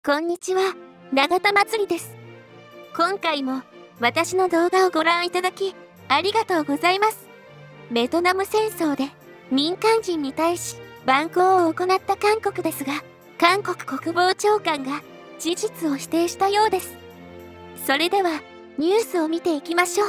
こんにちは、永田まつりです。今回も私の動画をご覧いただきありがとうございます。ベトナム戦争で民間人に対し蛮行を行った韓国ですが、韓国国防長官が事実を否定したようです。それではニュースを見ていきましょう。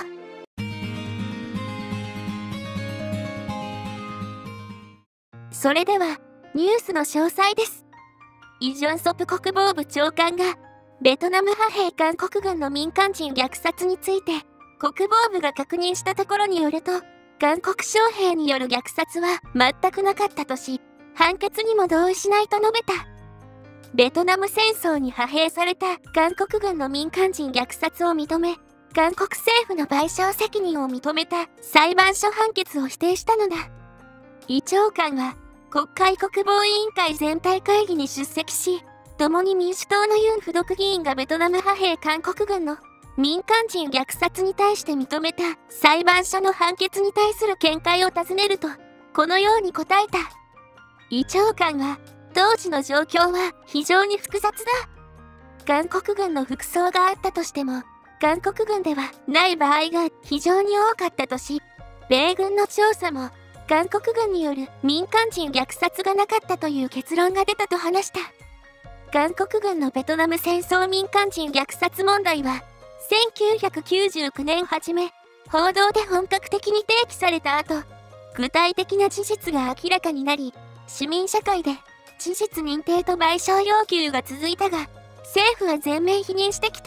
それではニュースの詳細です。イ・ジョンソプ国防部長官がベトナム派兵韓国軍の民間人虐殺について国防部が確認したところによると、韓国将兵による虐殺は全くなかったとし、判決にも同意しないと述べた。ベトナム戦争に派兵された韓国軍の民間人虐殺を認め、韓国政府の賠償責任を認めた裁判所判決を否定したのだ。イ長官は国会国防委員会全体会議に出席し、共に民主党のユン・フドク議員がベトナム派兵韓国軍の民間人虐殺に対して認めた裁判所の判決に対する見解を尋ねると、このように答えた。イ長官は、当時の状況は非常に複雑だ。韓国軍の服装があったとしても、韓国軍ではない場合が非常に多かったとし、米軍の調査も、韓国軍による民間人虐殺がなかったという結論が出たと話した。韓国軍のベトナム戦争民間人虐殺問題は、1999年初め、報道で本格的に提起された後、具体的な事実が明らかになり、市民社会で事実認定と賠償要求が続いたが、政府は全面否認してきた。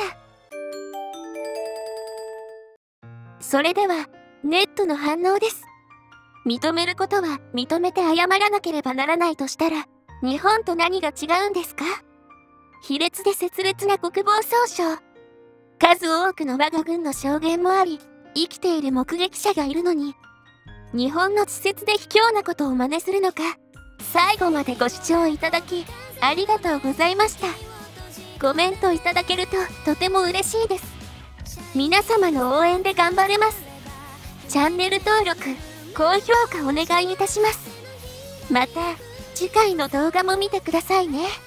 それでは、ネットの反応です。認めることは認めて謝らなければならないとしたら、日本と何が違うんですか？卑劣で拙劣な国防総省。数多くの我が軍の証言もあり、生きている目撃者がいるのに、日本の稚拙で卑怯なことを真似するのか。最後までご視聴いただき、ありがとうございました。コメントいただけるととても嬉しいです。皆様の応援で頑張れます。チャンネル登録、高評価お願いいたします。また、次回の動画も見てくださいね。